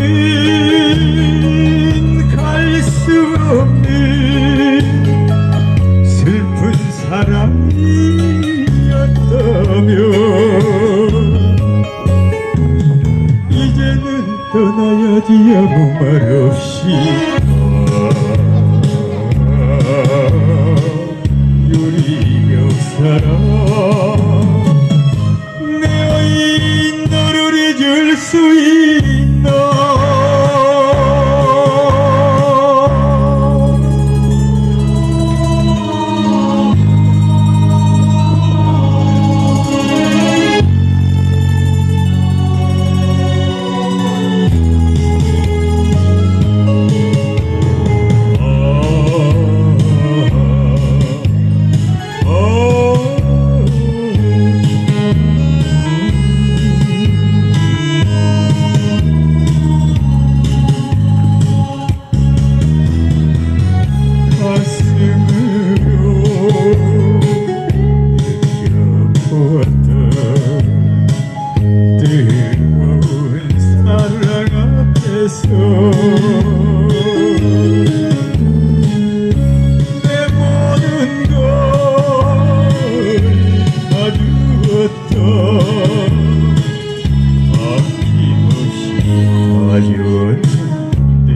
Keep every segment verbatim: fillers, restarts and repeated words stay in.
갈 수 없는 슬픈 사랑이었다며 이제는 떠나야지 아무 말 없이 유리 역사라 내 어인 너를 잊을 수 있나 내 모든 걸 다 주었다 아낌없이 다 줬는데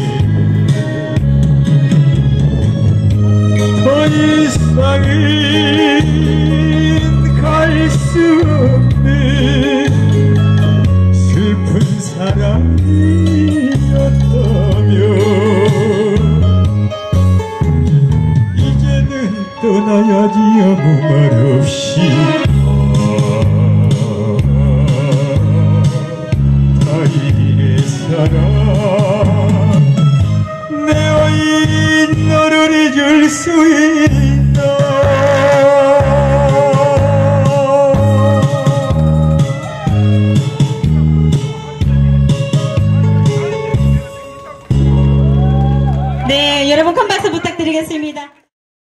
더 이상은 갈 수 없는 슬픈 사랑이었다며 이제는 떠나야지 아무 말 없이 다이의 사랑 내 어인 너를 잊을 수 있나 네, 여러분 큰 박수 부탁드리겠습니다.